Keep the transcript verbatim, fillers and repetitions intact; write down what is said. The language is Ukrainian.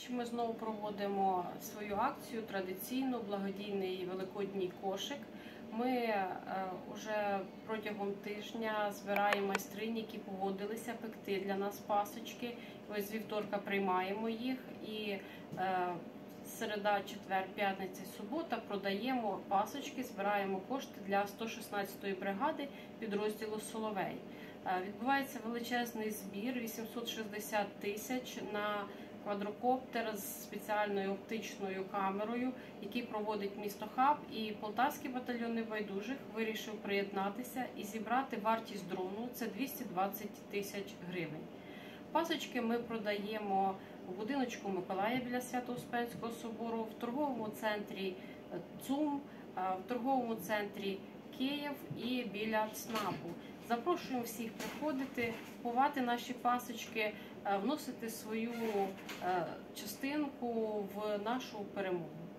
Ми знову проводимо свою акцію, традиційну, благодійний великодній кошик. Ми вже протягом тижня збираємо майстринь, які погодилися пекти для нас пасочки. Ось з вівторка приймаємо їх і середа, четвер, п'ятниця, субота продаємо пасочки, збираємо кошти для сто шістнадцятої бригади підрозділу «Соловей». Відбувається величезний збір, вісімсот шістдесят тисяч на квадрокоптер з спеціальною оптичною камерою, який проводить місто Хаб, і Полтавський батальйон небайдужих вирішив приєднатися і зібрати вартість дрону – це двісті двадцять тисяч гривень. Пасочки ми продаємо у будиночку Миколая біля Свято-Успенського собору, в торговому центрі ЦУМ, в торговому центрі Київ і біля ЦНАПу. Запрошуємо всіх приходити, купувати наші пасочки, вносити свою частинку в нашу перемогу.